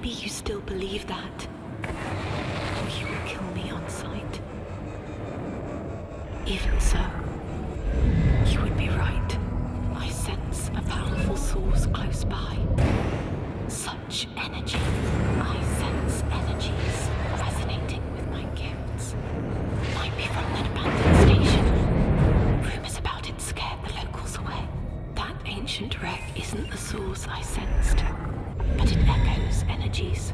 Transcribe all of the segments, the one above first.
Maybe you still believe that. Or you will kill me on sight. Even so, you would be right. I sense a powerful source close by. Such energy. I sense energies resonating with my gifts. Might be from an abandoned station. Rumors about it scared the locals away. That ancient wreck isn't the source I sensed, but it echoes energies.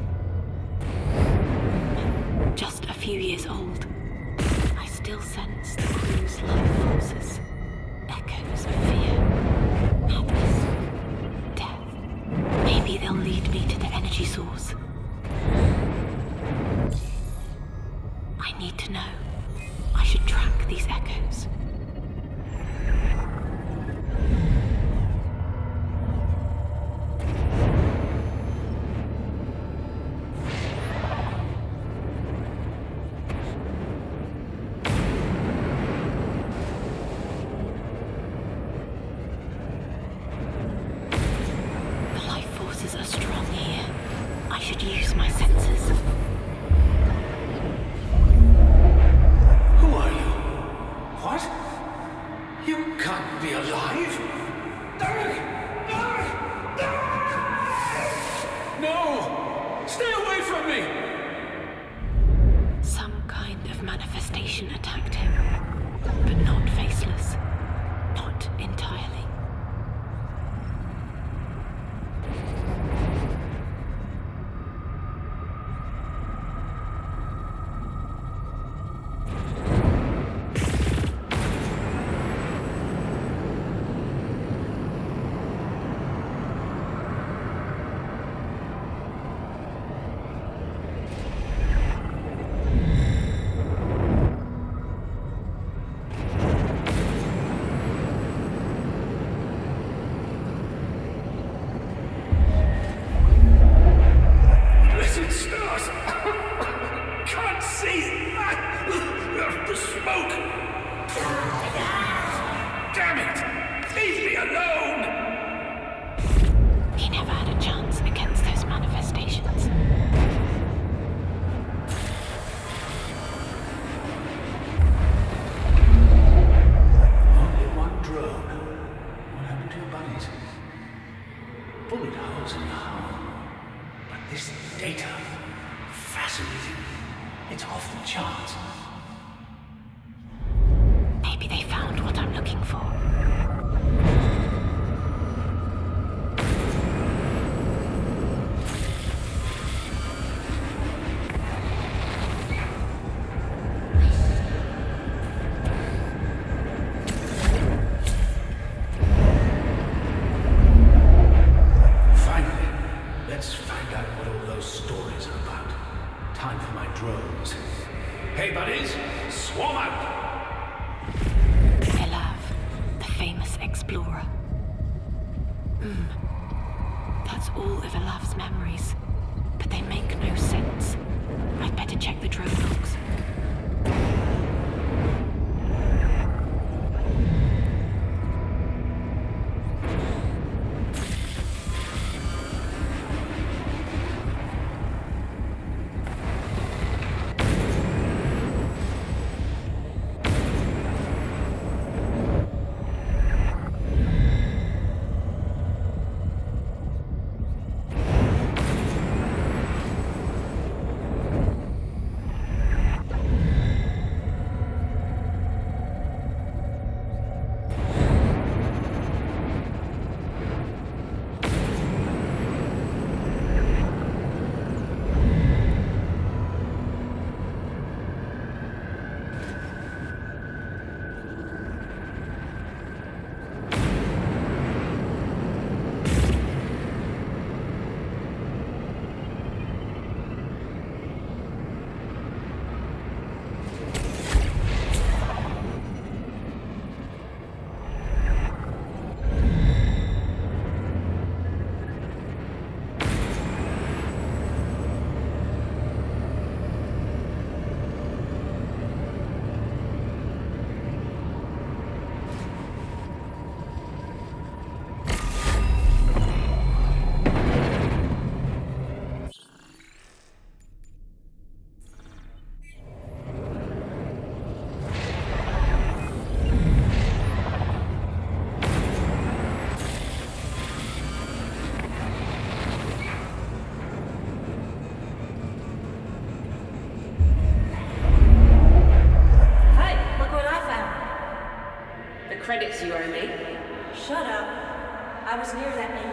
Just a few years old, I still sense the crew's life forces. Echoes of fear, madness, death. Maybe they'll lead me to the energy source. I need to know. I should track these echoes. Are strong here. I should use my senses. Who are you? What? You can't be alive? No! Stay away from me! Some kind of manifestation attacked him, but not faceless. Not entirely. Maybe they found what I'm looking for. That's all of Elav's memories, but they make no sense. I'd better check the drone logs.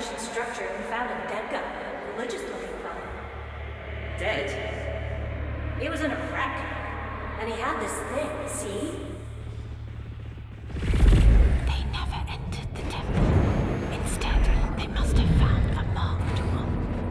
ancient structure and found a dead guy, religious looking fellow. Dead? He was in a wreck. And he had this thing, see? They never entered the temple. Instead, they must have found a marked one.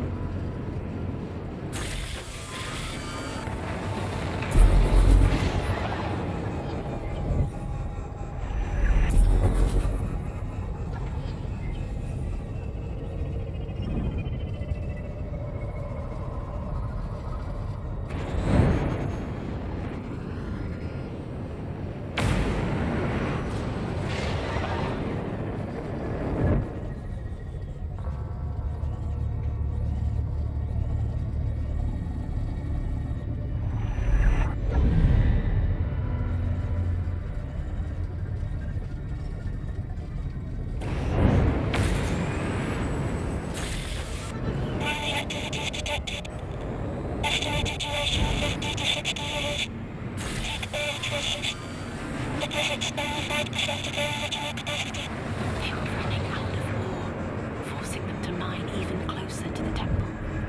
They were running out of ore, forcing them to mine even closer to the temple.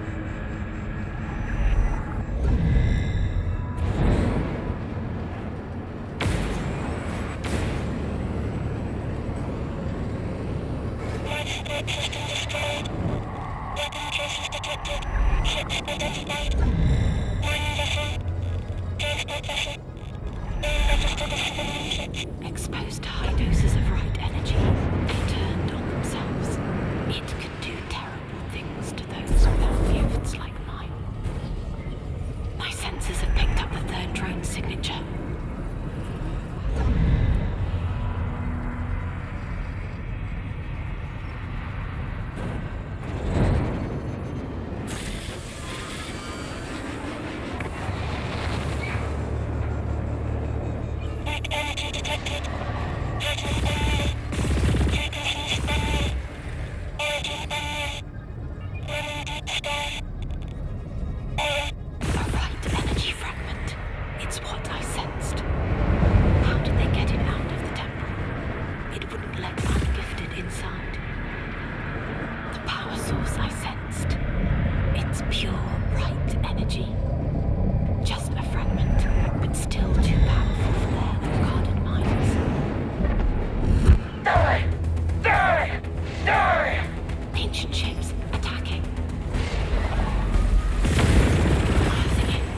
Transport system destroyed. Weapon traces detected. Ships identified. Mining vessel. Transport vessel. All registered as civilian ships. Exposed to high doses of right energy, they turned on themselves. It could do terrible things to those without gifts like mine. My sensors have picked up the third drone signature. Energy detected. Pattern unknown. Frequencies unknown. Origin unknown. Running deep sky. Error. A right energy fragment. It's what I sensed. How did they get it out of the temple? It wouldn't let ungifted inside. The power source I sensed. It's pure right energy. Just a fragment, but still too powerful for their unguarded minds. Die! Die! Die! Ancient ships attacking. Closing in.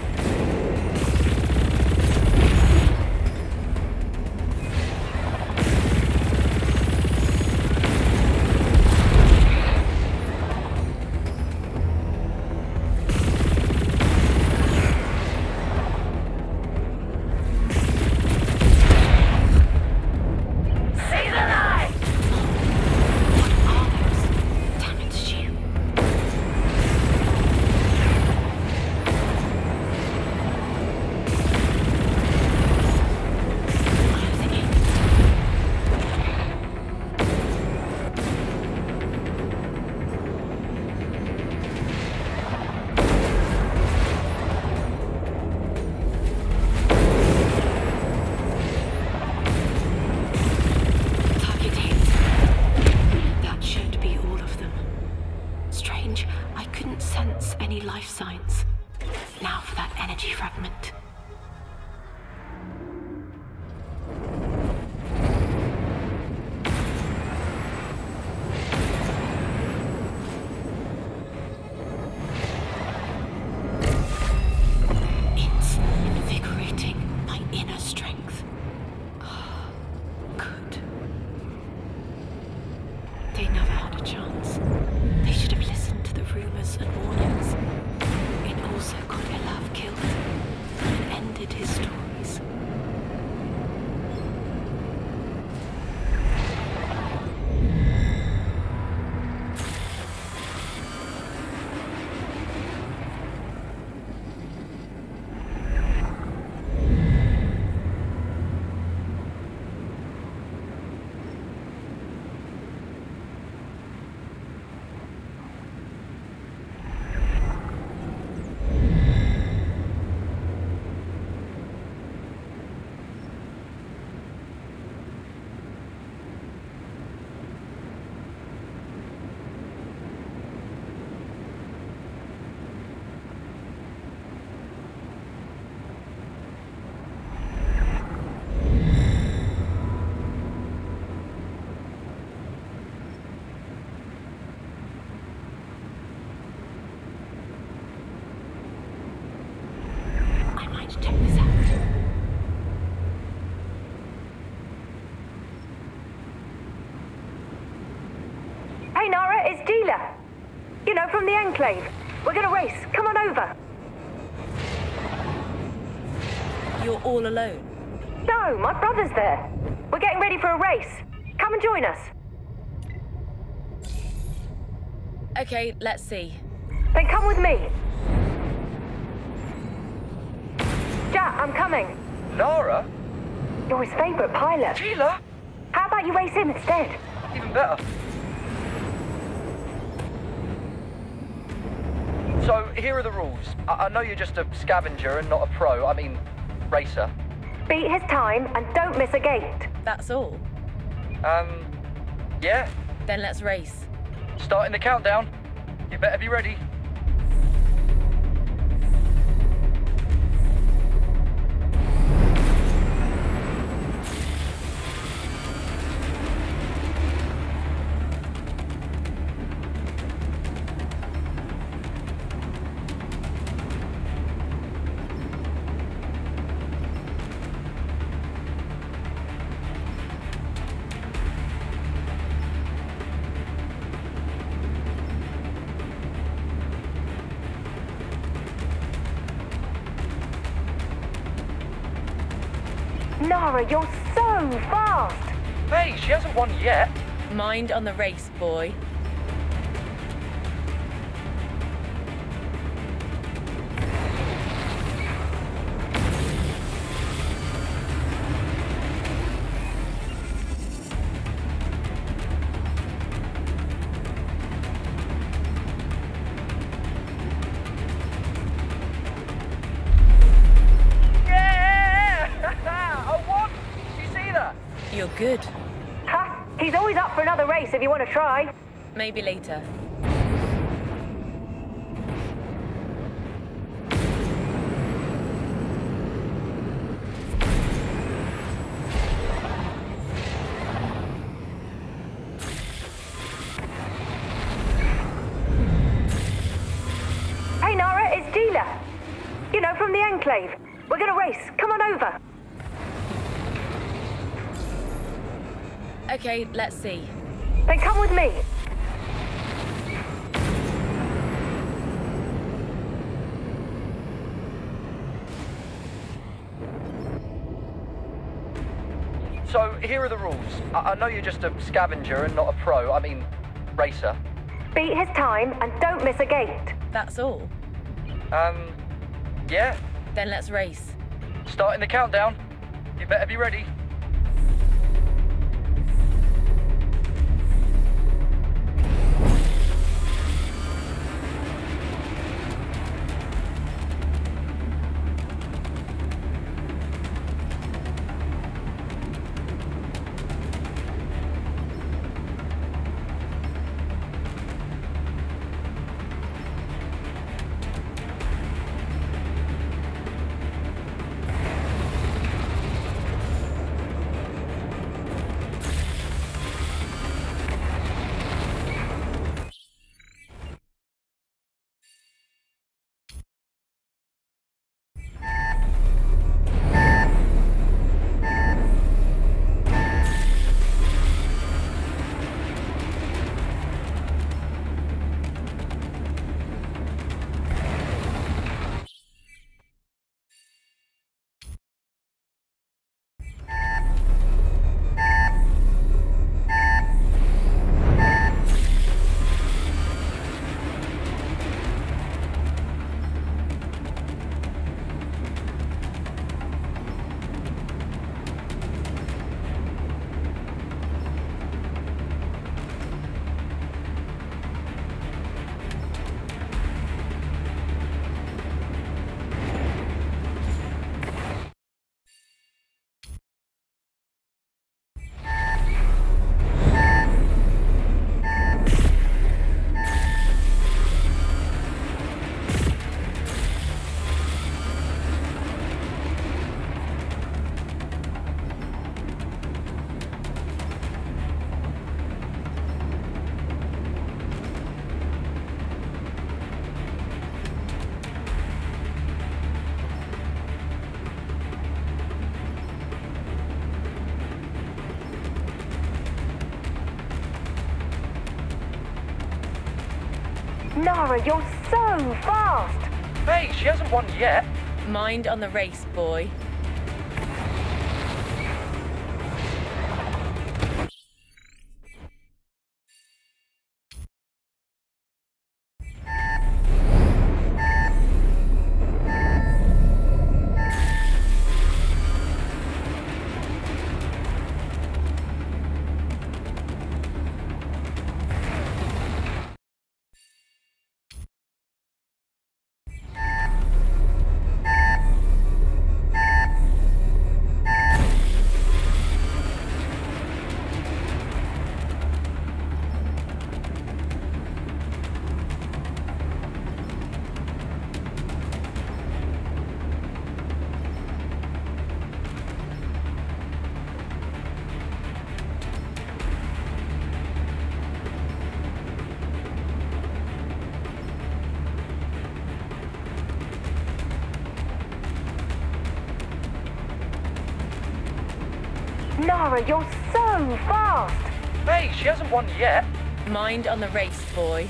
Life signs. Now for that energy fragment. It's invigorating my inner strength. Oh, good. They never had a chance. They should have listened to the rumors and warnings. It also got Elav killed. it's Gila. You know, from the Enclave. We're gonna race. Come on over. You're all alone? No, my brother's there. We're getting ready for a race. Come and join us. Okay, let's see. Then come with me. Jack, I'm coming. Nara? You're his favourite pilot. Sheila? How about you race him instead? Even better. So, here are the rules. I know you're just a scavenger and not a pro. I mean, racer. Beat his time and don't miss a gate. That's all? Yeah. Then let's race. Starting the countdown. You better be ready. Nara, you're so fast. Hey, she hasn't won yet. Mind on the race, boy. You're good. Ha! He's always up for another race if you want to try. Maybe later. Hey Nara, it's Gila. You know, from the Enclave. We're gonna race. Come on over. Okay, let's see. Then come with me. So, here are the rules. I know you're just a scavenger and not a pro. I mean, racer. Beat his time and don't miss a gate. That's all? Yeah. Then let's race. Starting the countdown. You better be ready. Nara, you're so fast! Hey, she hasn't won yet. Mind on the race, boy. Nara, you're so fast! Hey, she hasn't won yet. Mind on the race, boy.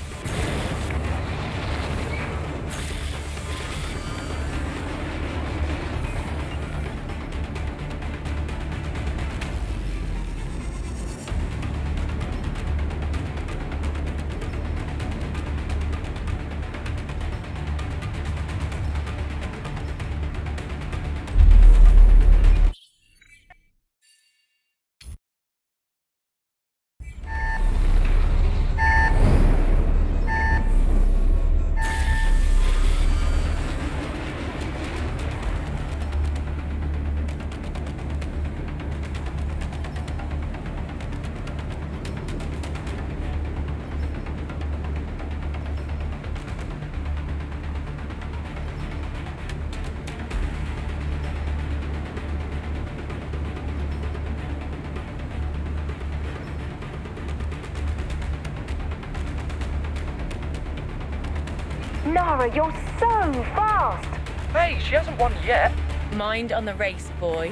Nara, you're so fast! Hey, she hasn't won yet. Mind on the race, boy.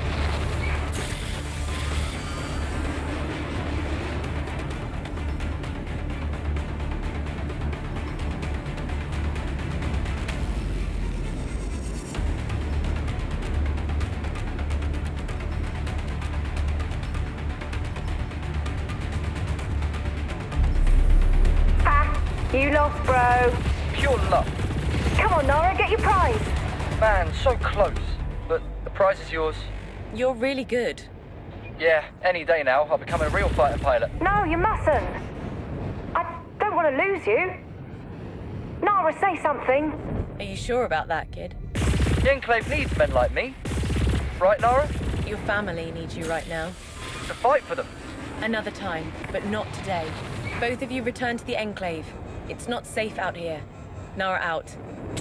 You lost, bro. Pure luck. Come on, Nara, get your prize. Man, so close. But the prize is yours. You're really good. Yeah, any day now, I'll become a real fighter pilot. No, you mustn't. I don't want to lose you. Nara, say something. Are you sure about that, kid? The Enclave needs men like me. Right, Nara? Your family needs you right now. To fight for them. Another time, but not today. Both of you return to the Enclave. It's not safe out here. Nara out.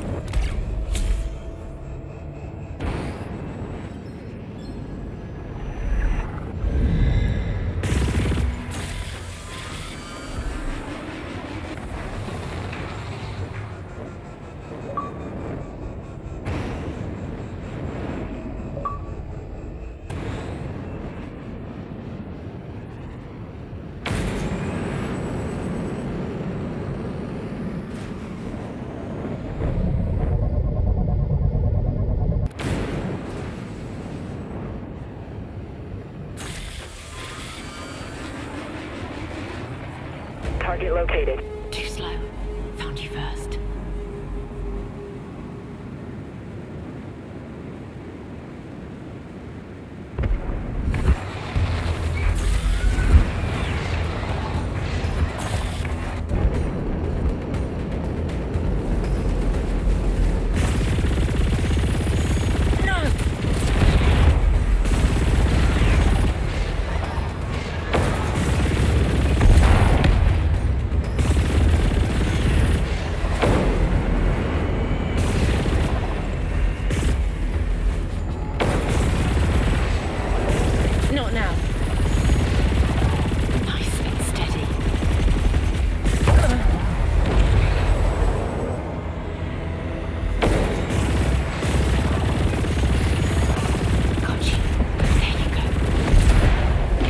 Target located. Too slow. Found you first.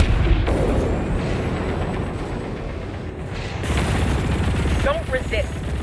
Don't resist.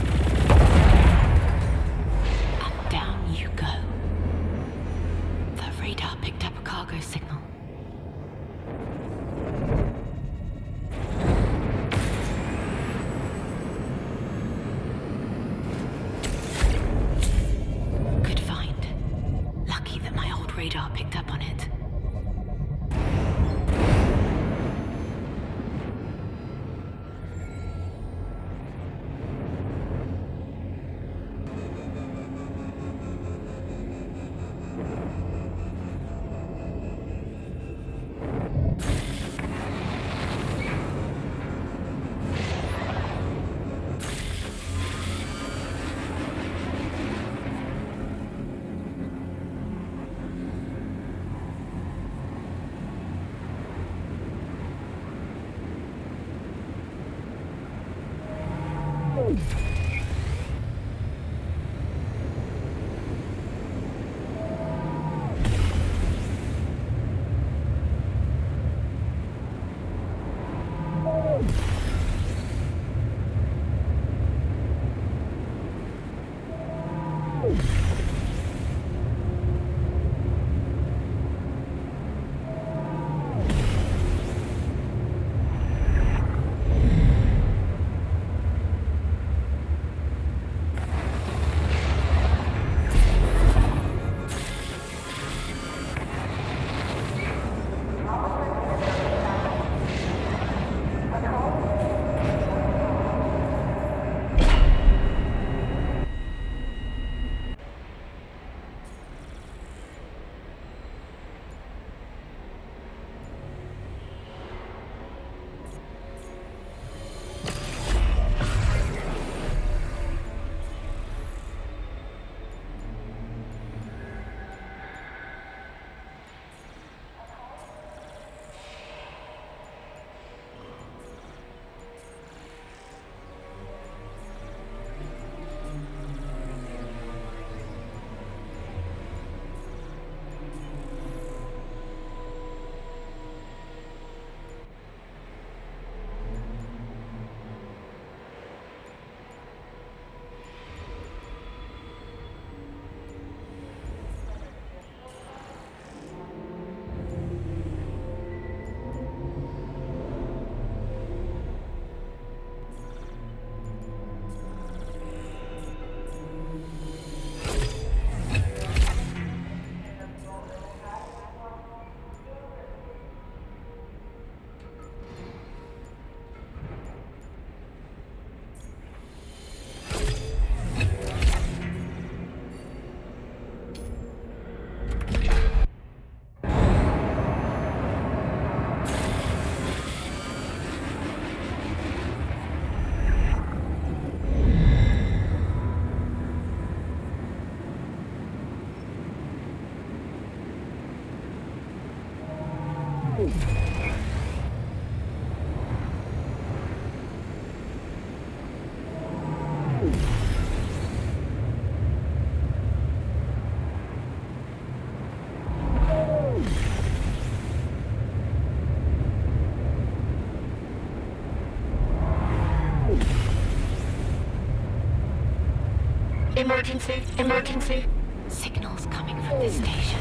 Emergency, emergency. Signals coming from this station.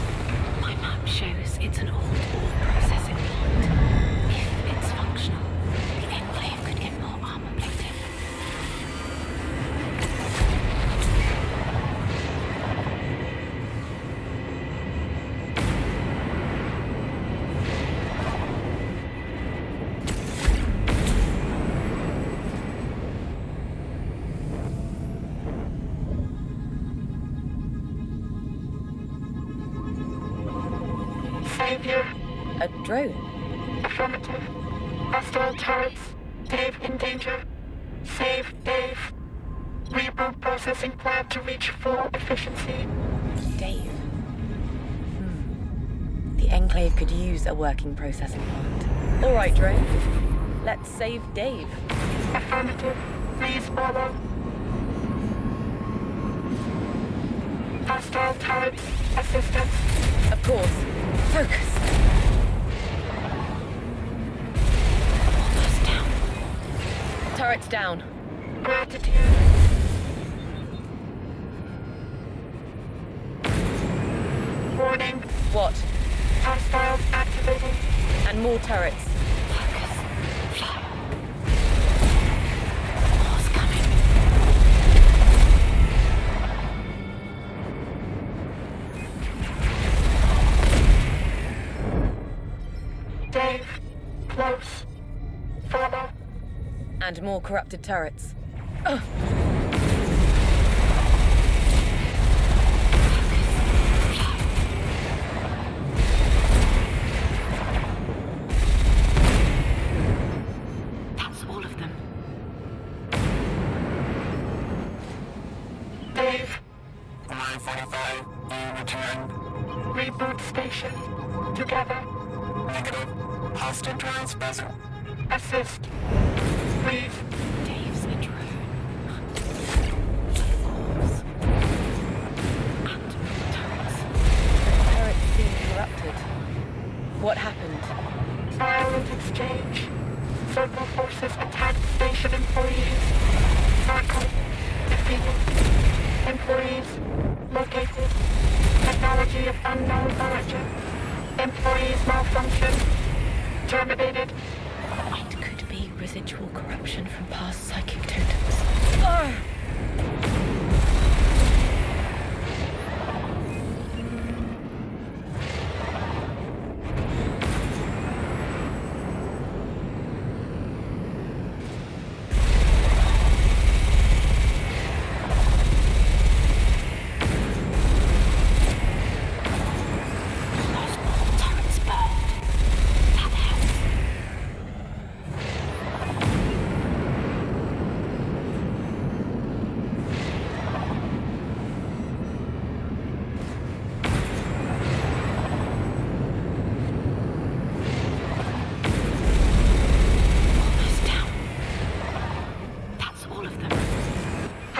My map shows it's an old ore processing plant. If it's functional, the Enclave could get more armor plating. Savior. A drone? Affirmative. Hostile turrets. Dave in danger. Save Dave. Reboot processing plant to reach full efficiency. Dave. The Enclave could use a working processing plant. All right, drone. Let's save Dave. Affirmative. Please follow. Hostile turrets. Assistance. Of course. Focus. Almost down. Turret's down. Gratitude. Warning. What? Hostiles activating. And more turrets. Focus. Fly. More's coming. Dave. Close. Follow. And more corrupted turrets. That's all of them. Dave. 945, you return. Reboot station. Together. Negative. Hostile drones present. Assist. Please. Dave's a drone.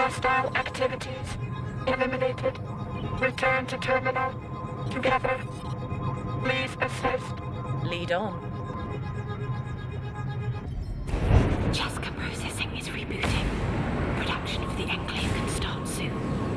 Hostile activities eliminated. Return to terminal. Together. Please assist. Lead on. Chaska processing is rebooting. Production for the Enclave can start soon.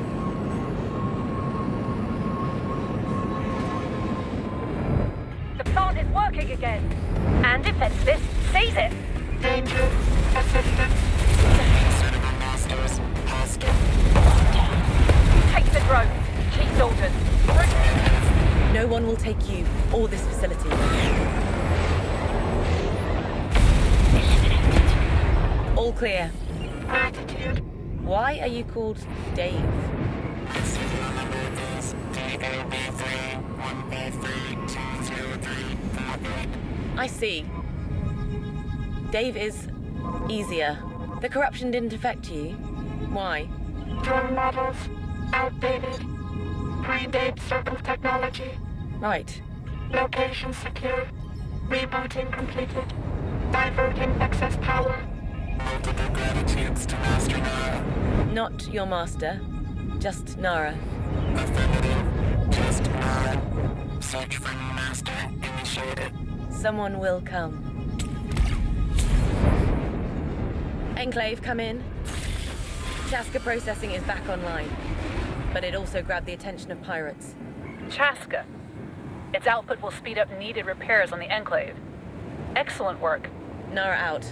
The plant is working again. And defenseless sees it. Danger. Assistance. Cinema Masters. Hostile. Take the drone. Chief's orders. No one will take you or this facility. All clear. Attitude. Why are you called Dave? Serial number is DAB3-1B3-203-48. I see. Dave is easier. The corruption didn't affect you. Why? Drone models. Outdated. Predate circle technology. Right. Location secure. Rebooting completed. Diverting excess power. Multiple gratitudes to Master Nara. Not your master, just Nara. Affirmative. Just Nara. Search for new master initiated. Someone will come. Enclave, come in. Chaska processing is back online, but it also grabbed the attention of pirates. Chaska. Its output will speed up needed repairs on the Enclave. Excellent work. Nara out.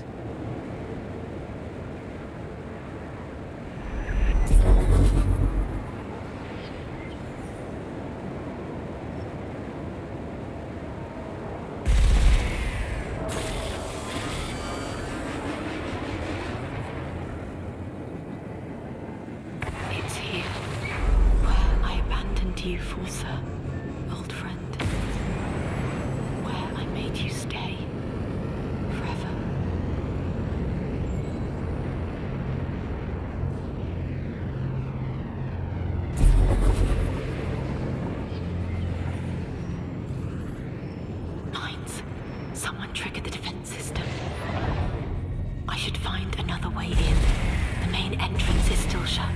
It's here, where I abandoned you, Forza, old friend. Where I made you stay, forever. Mines. Someone triggered the defense system. I should find another way in. The main entrance is still shut.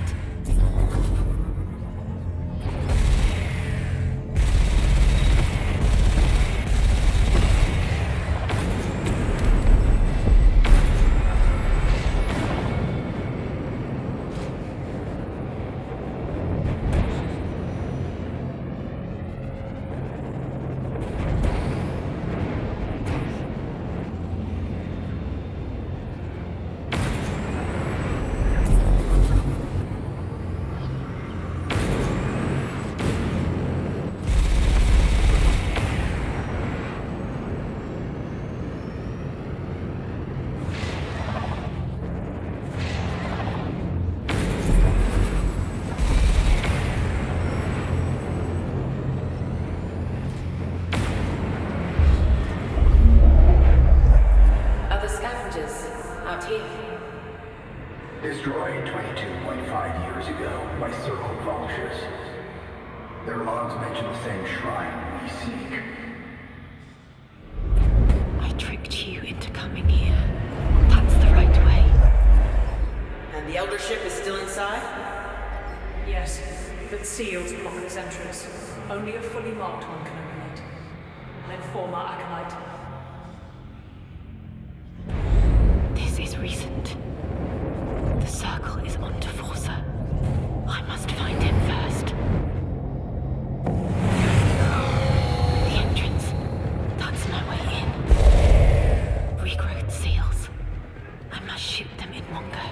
Destroyed 22.5 years ago by Circle vultures. Their logs mention the same shrine we seek. I tricked you into coming here. That's the right way. And the Elder Ship is still inside? Yes, but sealed to block its entrance. Only a fully marked one can open it. An informer acolyte. This is recent. The circle is onto Forza. I must find him first. The entrance. That's my way in. Regrowth seals. I must shoot them in one go.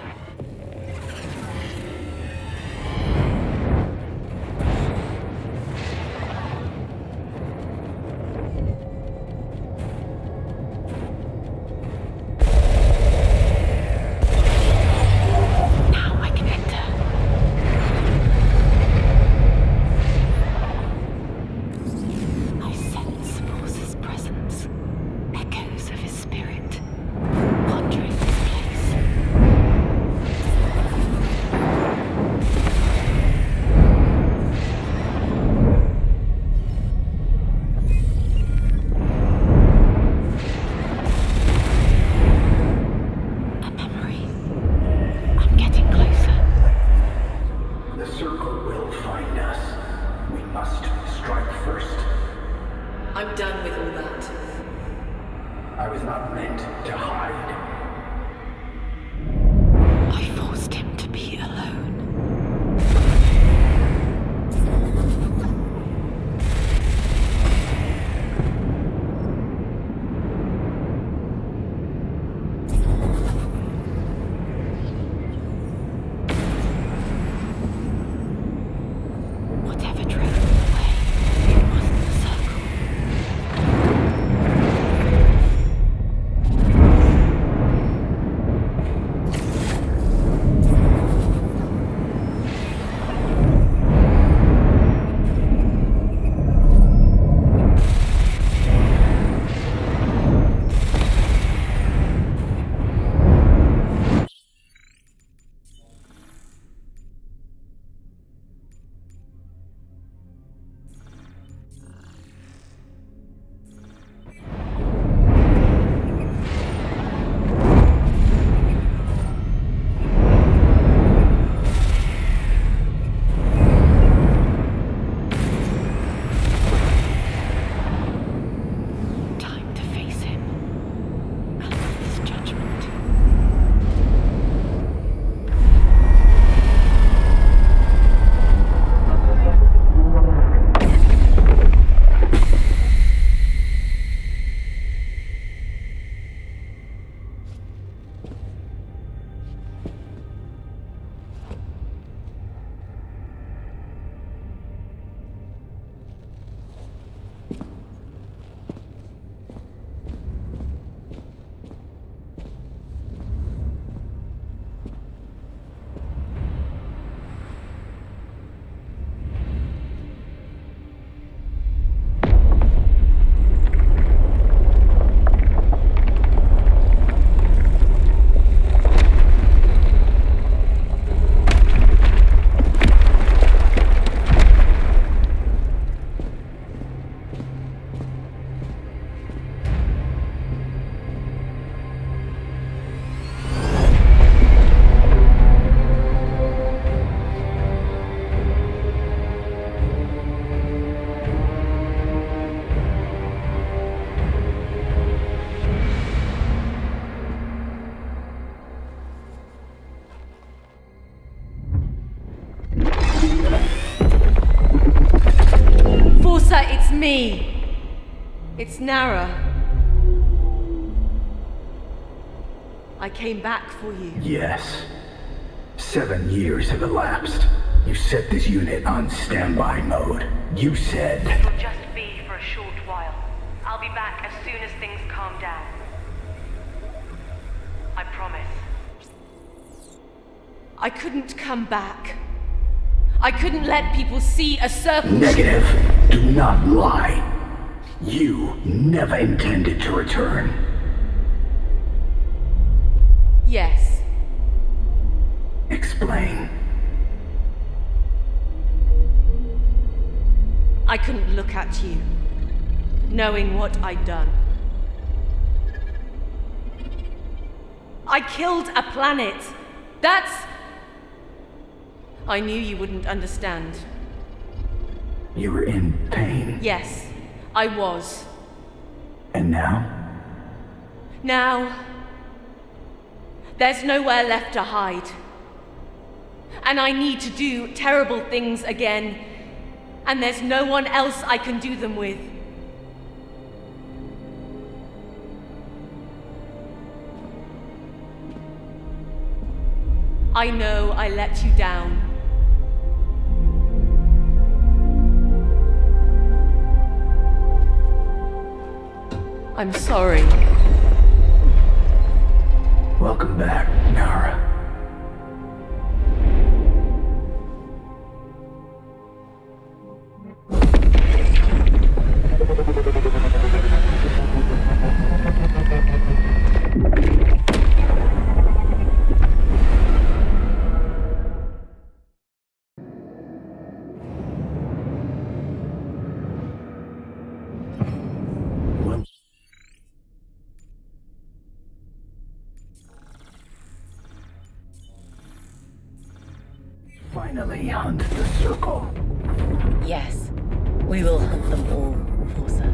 it's me. It's Nara. I came back for you. Yes. 7 years have elapsed. You set this unit on standby mode. You said... It'll just be for a short while. I'll be back as soon as things calm down. I promise. I couldn't come back. I couldn't let people see a circle. Negative. Do not lie. You never intended to return. Yes. Explain. I couldn't look at you, knowing what I'd done. I killed a planet. That's... I knew you wouldn't understand. You were in pain. Yes, I was. And now? Now... there's nowhere left to hide. And I need to do terrible things again. And there's no one else I can do them with. I know I let you down. I'm sorry. Welcome back, Nara. Finally hunt the circle. Yes, we will hunt them all, Forza.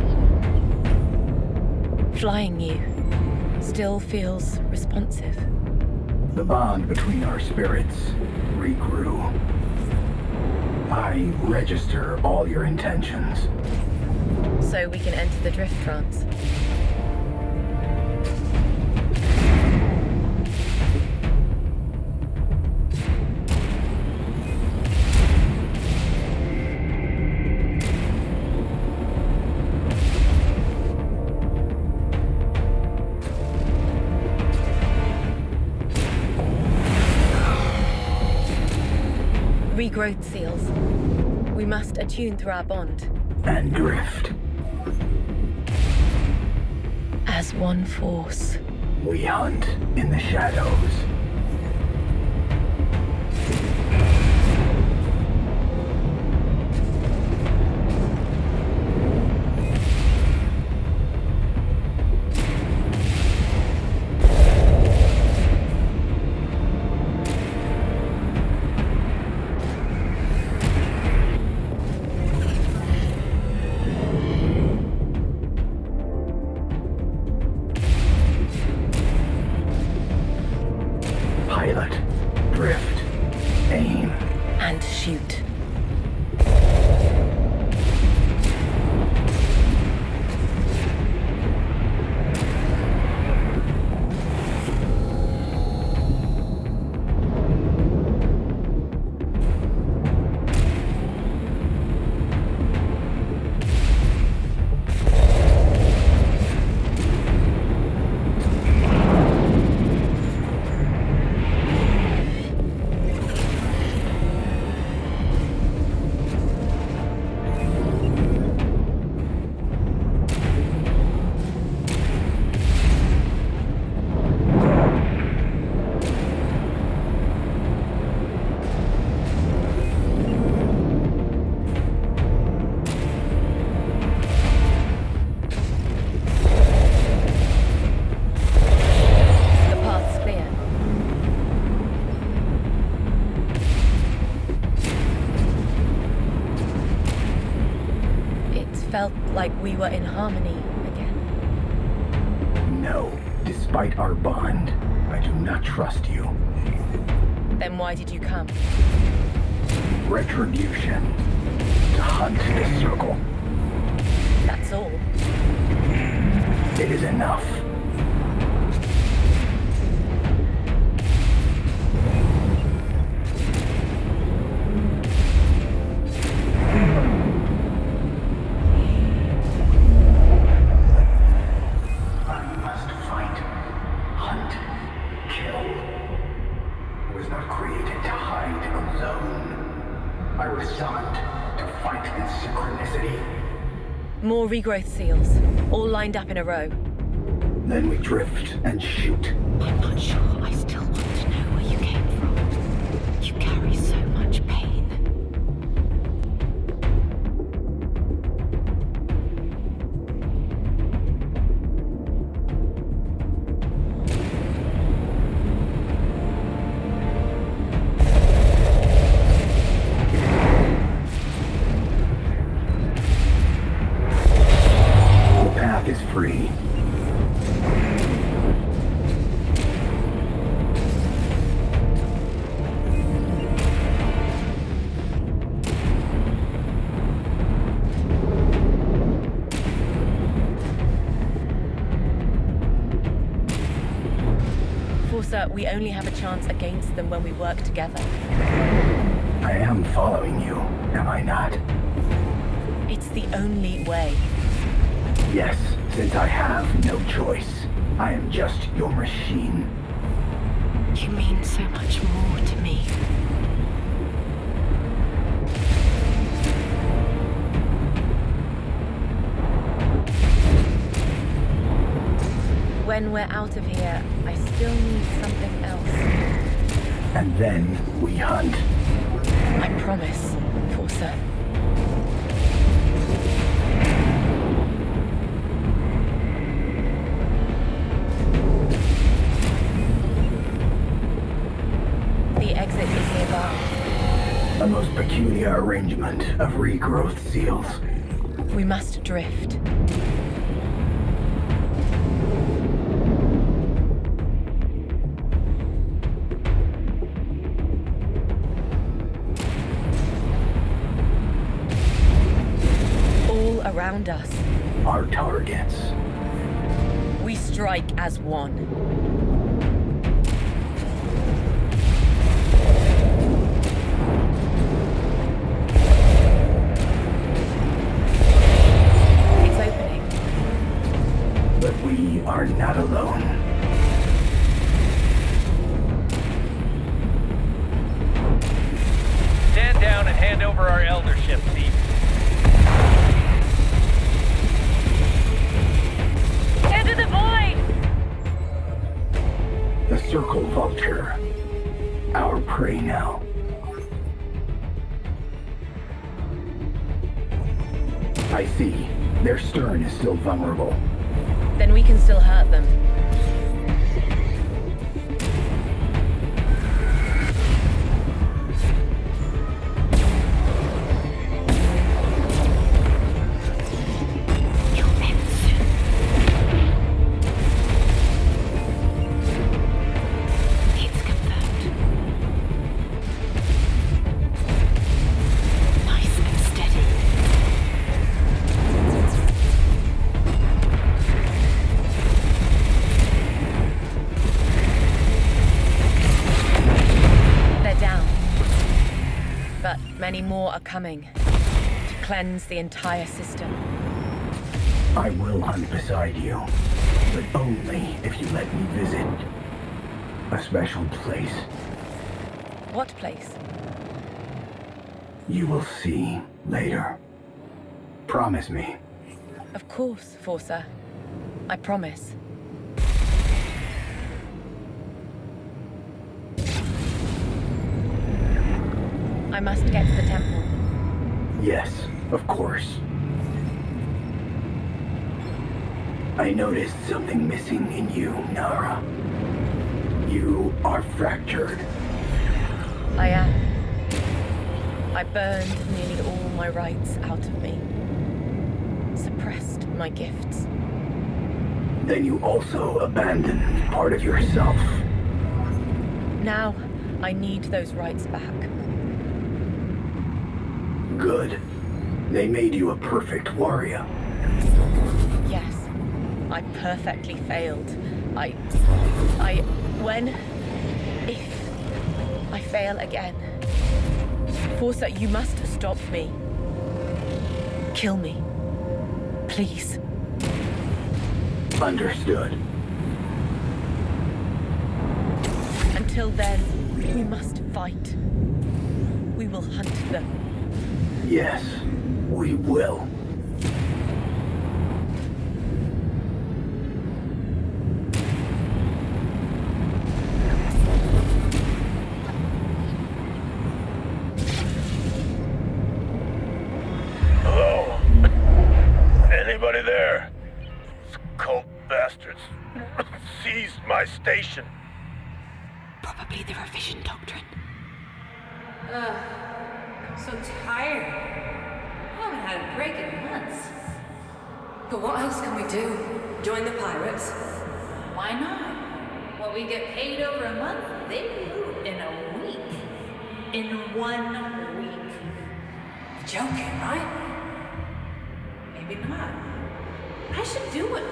Flying you still feels responsive. The bond between our spirits regrew. I register all your intentions. So we can enter the drift trance. Regrowth seals. We must attune through our bond. And drift. As one force. We hunt in the shadows. Pilot, drift, aim. And shoot. Felt like we were in harmony again. No. Despite our bond, I do not trust you. Then why did you come? Retribution. To hunt the circle. That's all. It is enough. More regrowth seals, all lined up in a row. Then we drift and shoot. I'm not sure I still want to know where you came from. You carry so much pain. Is free. Forza, we only have a chance against them when we work together. I am following you, am I not? It's the only way. Yes, since I have no choice. I am just your machine. You mean so much more to me. When we're out of here, I still need something else. And then we hunt. I promise, Forza. The exit is nearby. A most peculiar arrangement of regrowth seals. We must drift. All around us. Our targets. We strike as one. We are not alone. Stand down and hand over our eldership, Thief. Into the void! The Circle Vulture. Our prey now. I see. Their stern is still vulnerable. Then we can still hurt them. It's confirmed. Nice and steady. But many more are coming to cleanse the entire system. I will hunt beside you, but only if you let me visit a special place. What place? You will see later. Promise me. Of course, Forza. I promise. I must get to the temple. Yes, of course. I noticed something missing in you, Nara. You are fractured. I am. I burned nearly all my rights out of me. Suppressed my gifts. Then you also abandoned part of yourself. Now, I need those rights back. Good. They made you a perfect warrior, Yes, I perfectly failed. If I fail again, Forza, you must stop me. Kill me. Please. Understood. Until then, we must fight. We will hunt them. Yes, we will. Hello? Anybody there? These cult bastards seized my station. Probably the revision doctrine. I'm so tired. I haven't had a break in months. But what else can we do? Join the pirates? Why not? What we get paid over a month, they loot in a week. In 1 week. You're joking, right? Maybe not. I should do it.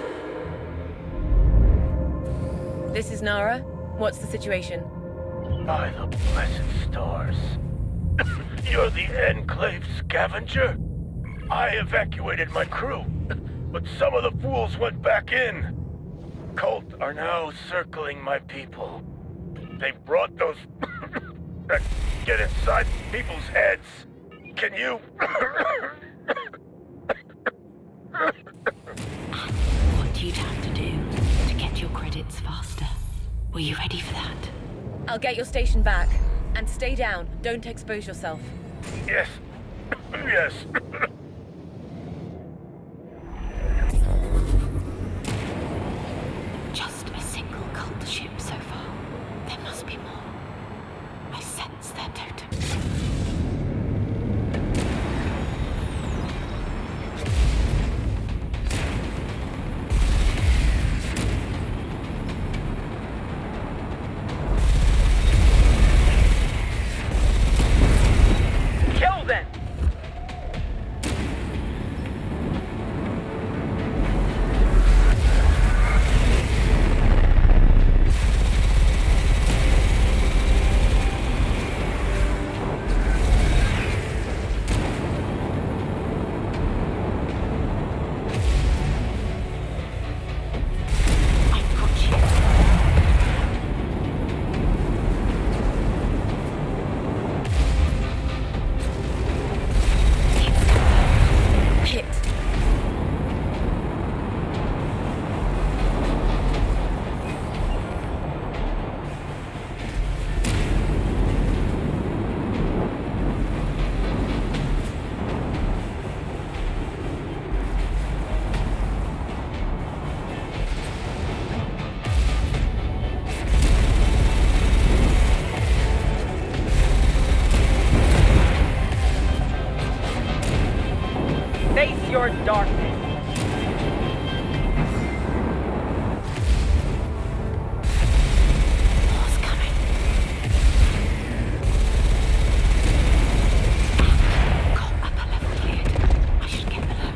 This is Nara. What's the situation? By the blessed stars. You're the Enclave scavenger? I evacuated my crew, but some of the fools went back in. Cult are now circling my people. They brought those that get inside people's heads. Can you... What you'd have to do to get your credits faster. Were you ready for that? I'll get your station back. And stay down. Don't expose yourself. Yes. Yes. Just a single cult ship so far. There must be more. I sense their totems. Kill them! Face your darkness. What's coming? Got upper level cleared. I should get below.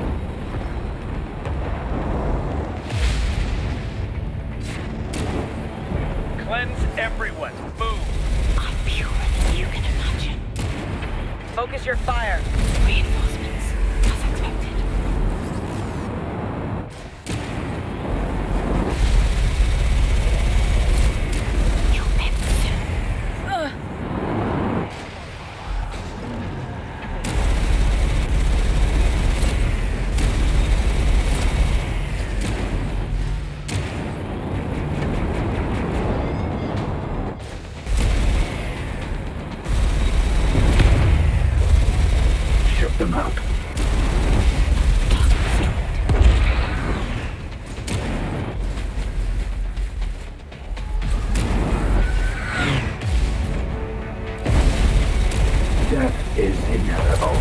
Cleanse everyone. Move. I'm purer than you can imagine. Focus your fire. Reinforcements, as expected. You'll live soon. Shook them up. Death is inevitable.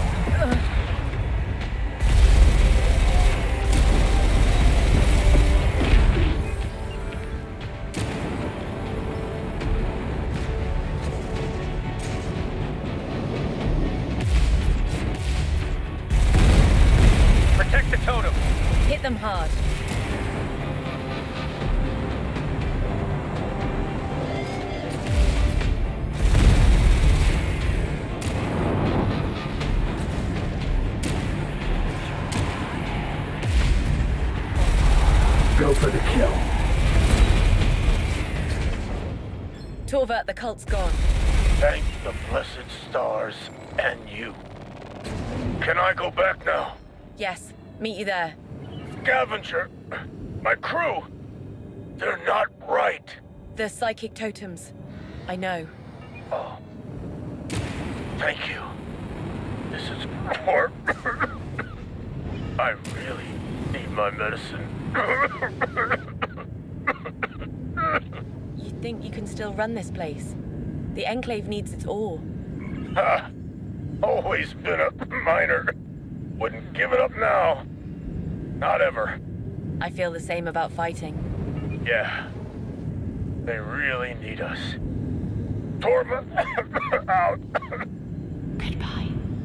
Protect the totem. Go for the kill. Torvert, the cult's gone. Thank the blessed stars and you. Can I go back now? Yes, meet you there. Scavenger! My crew! They're not right. The psychic totems. I know. Oh. Thank you. This is more... I really need my medicine. You think you can still run this place? The Enclave needs its ore. Ha! Always been a miner. Wouldn't give it up now. Not ever. I feel the same about fighting. Yeah. They really need us. Torva, out. Goodbye.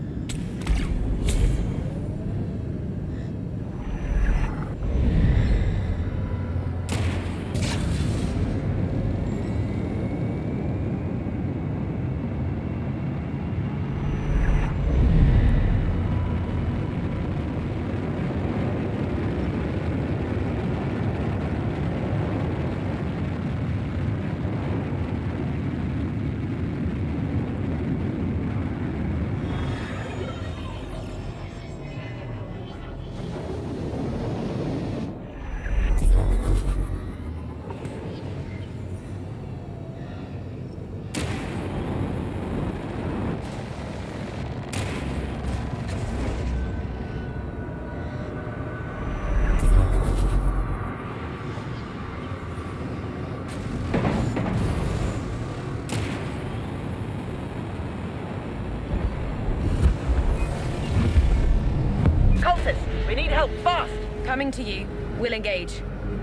We need help, fast! Coming to you. We'll engage.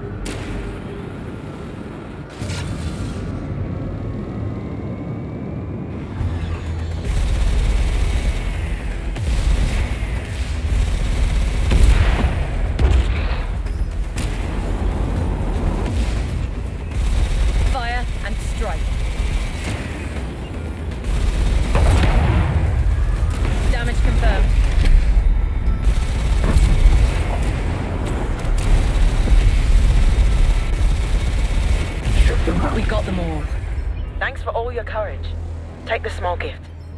Fire and strike. Damage confirmed. We got them all. Thanks for all your courage. Take the small gift.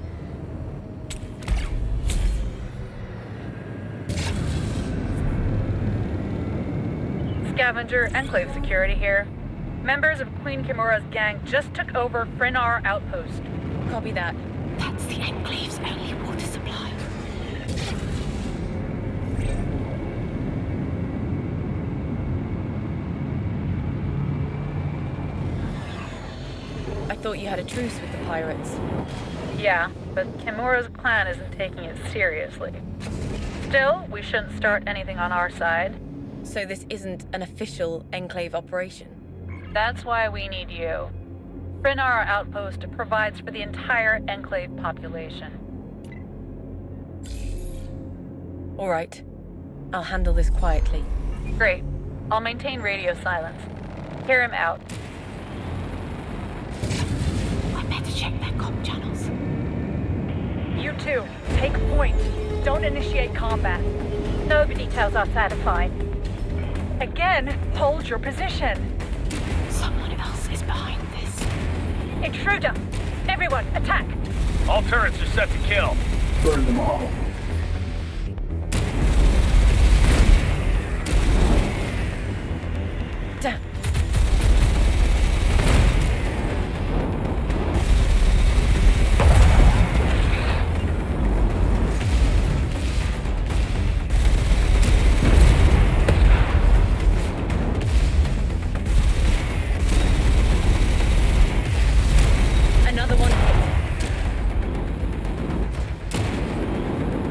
Scavenger, Enclave security here. Members of Queen Kimura's gang just took over Nara outpost. Copy that. That's the Enclave's only water supply. I thought you had a truce with the pirates. Yeah, but Kimura's clan isn't taking it seriously. Still, we shouldn't start anything on our side. So this isn't an official Enclave operation? That's why we need you. Nara outpost provides for the entire Enclave population. All right. I'll handle this quietly. Great. I'll maintain radio silence. Hear him out. I better check their comm channels. You two, take point. Don't initiate combat. Nobody tells us how to fight. Again, hold your position. Someone else is behind this. Intruder! Everyone, attack! All turrets are set to kill. Burn them all. Damn. Another one hit.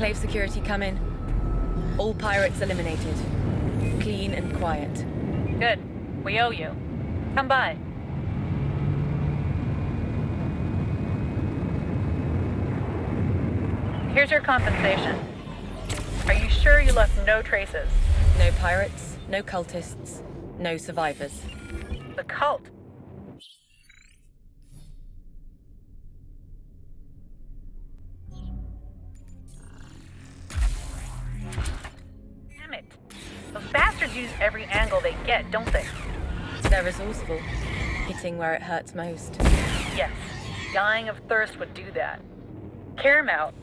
Enclave security come in. All pirates eliminated. Clean and quiet. Good. We owe you. Come by. Here's your compensation. Are you sure you left no traces? No pirates, no cultists, no survivors. The cult? Damn it. Those bastards use every angle they get, don't they? They're resourceful, hitting where it hurts most. Yes. Dying of thirst would do that. Clear him out.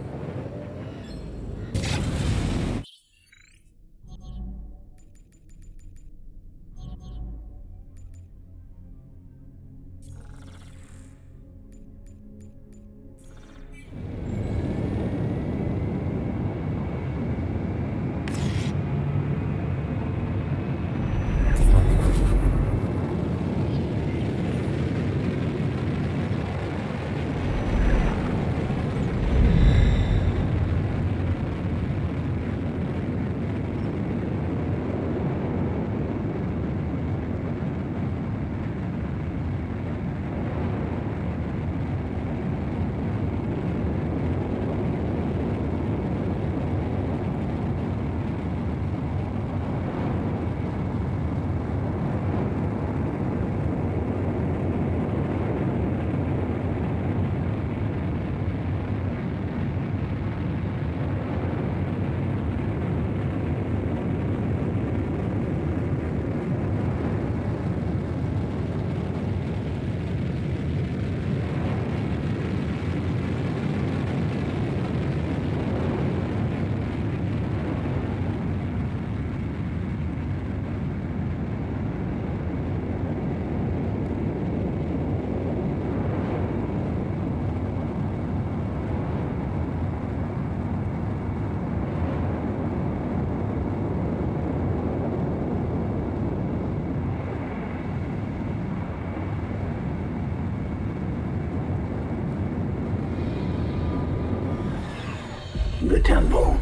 The temple.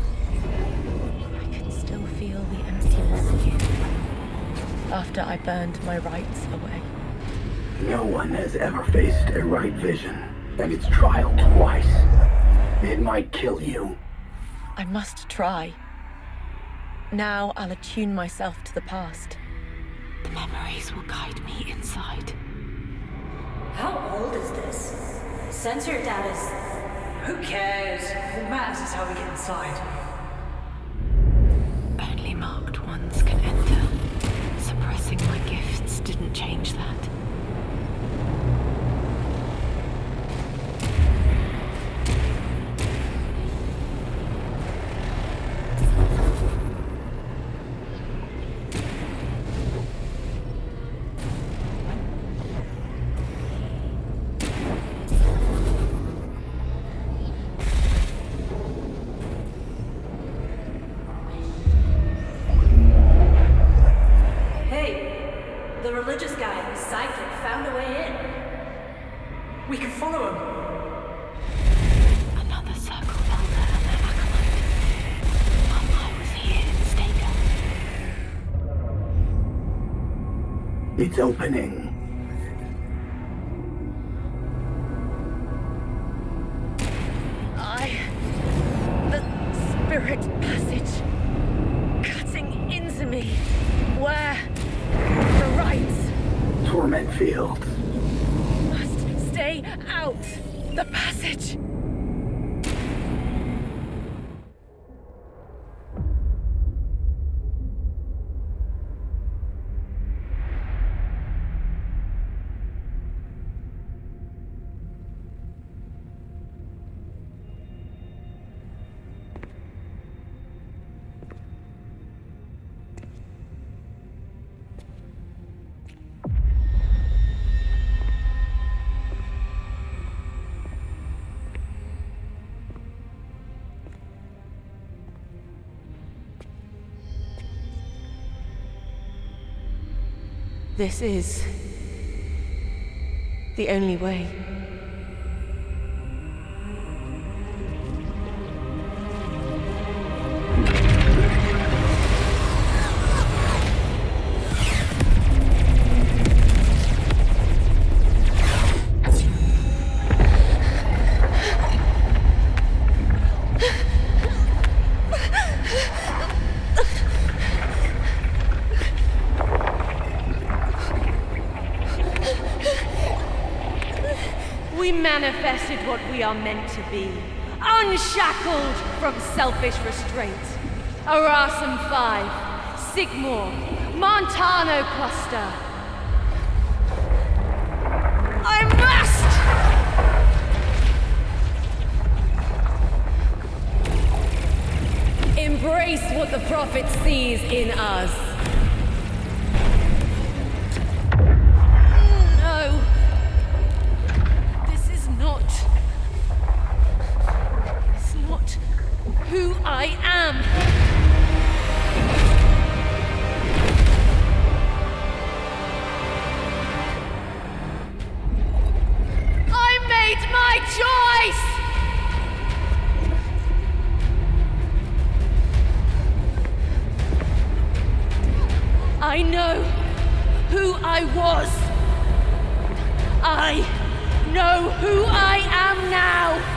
I can still feel the emptiness here. After I burned my rights away. No one has ever faced a right vision, and its trial twice. It might kill you. I must try. Now I'll attune myself to the past. The memories will guide me inside. How old is this? Sensor data's... Who cares? What matters is how we get inside. Only marked ones can enter. Suppressing my gifts didn't change that. The religious guy who's psychic found a way in. We can follow him. Another circle elder and their acolyte. I was here and stayed up. It's opening. The spirit passage. Cutting into me. Where? The rights. Torment field. Must stay out. The passage. This is the only way. We manifested what we are meant to be. Unshackled from selfish restraint. Arasam 5, Sigmore, Montano Cluster. I must! Embrace what the Prophet sees in us. No. This is not who I am. I made my choice! I know who I was. I know who I am now.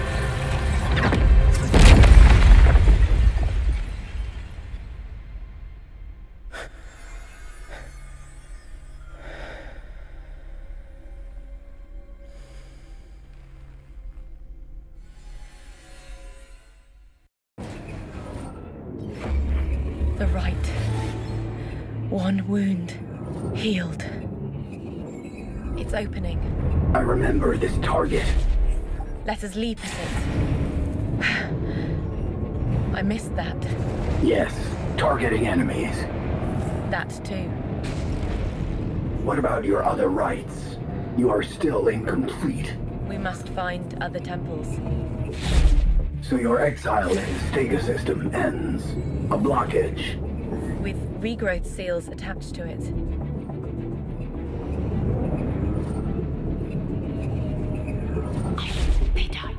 The right. One wound. Healed. It's opening. I remember this target. Let us leap at it. I missed that. Yes, targeting enemies. That too. What about your other rights? You are still incomplete. We must find other temples. So your exile in the Stega system ends. A blockage. With regrowth seals attached to it. They die.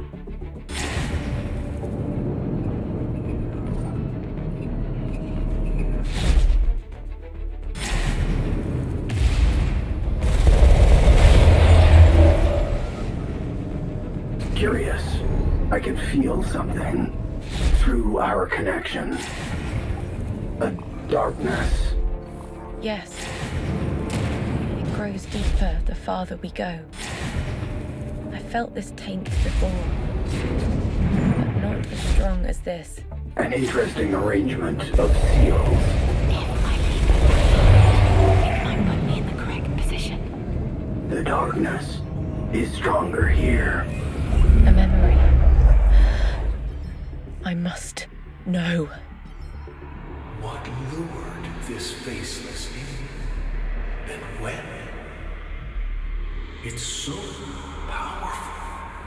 Curious. I can feel something through our connection. A darkness. Yes. It grows deeper the farther we go. I felt this taint before, but not as strong as this. An interesting arrangement of seals. If I leave it might put me in the correct position. The darkness is stronger here. A memory. I must know. What lured this faceless in, and when? It's so powerful,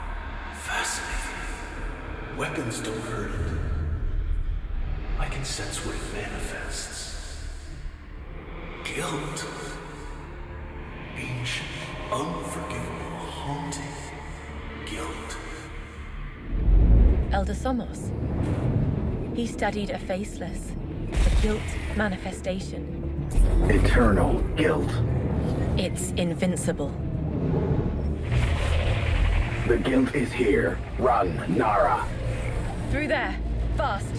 fascinating. Weapons don't hurt it. I can sense what it manifests. Guilt. Ancient, unforgivable, haunting guilt. Elder Somos. He studied a faceless, the guilt manifestation. Eternal guilt. It's invincible. The guilt is here. Run, Nara. Through there. Fast.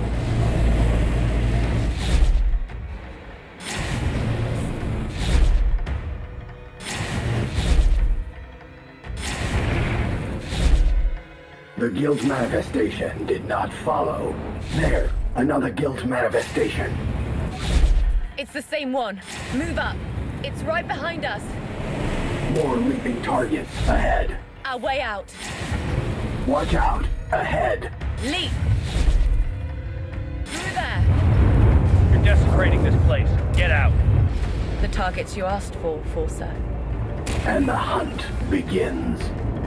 The guilt manifestation did not follow. There, another guilt manifestation. It's the same one. Move up. It's right behind us. More leaping targets ahead. Our way out. Watch out. Ahead. Leap! Through there. You're desecrating this place. Get out. The targets you asked for, Forcer. And the hunt begins.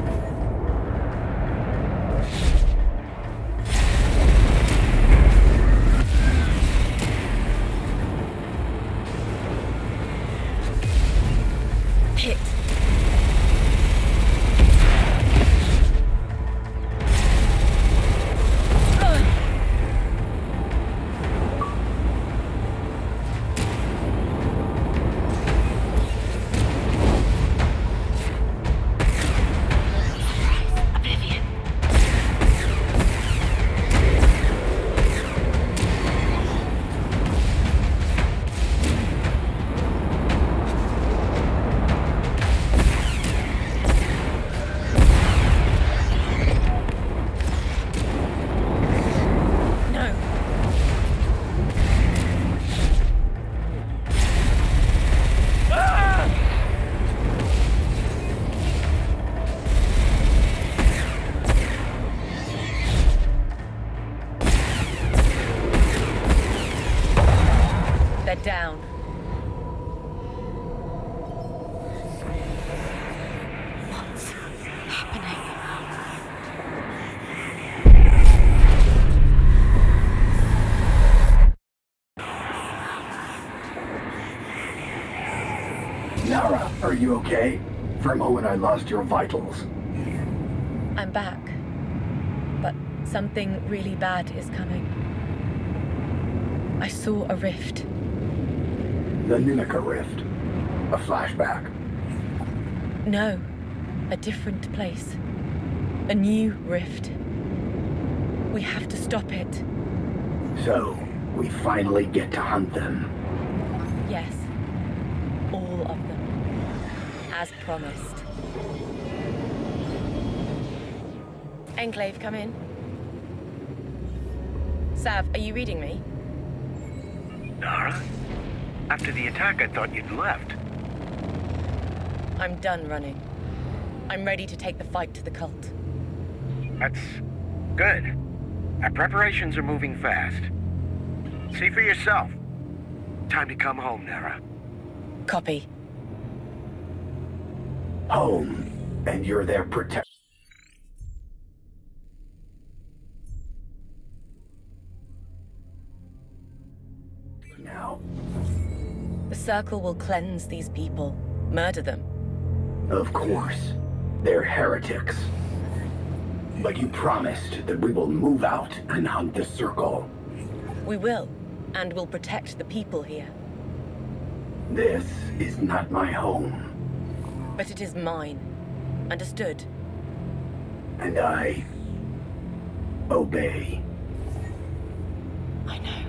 Hit. you okay? For a moment I lost your vitals. I'm back. But something really bad is coming. I saw a rift. The Nimica rift. A flashback. No, a different place. A new rift. We have to stop it. So, we finally get to hunt them. Yes. All of them. As promised. Enclave, come in. Sav, are you reading me? Nara? After the attack, I thought you'd left. I'm done running. I'm ready to take the fight to the cult. That's good. Our preparations are moving fast. See for yourself. Time to come home, Nara. Copy. Home. And you're their protector. Now. The Circle will cleanse these people. Murder them. Of course. They're heretics. But you promised that we will move out and hunt the Circle. We will. And we'll protect the people here. This is not my home. But it is mine. Understood? And I obey. I know.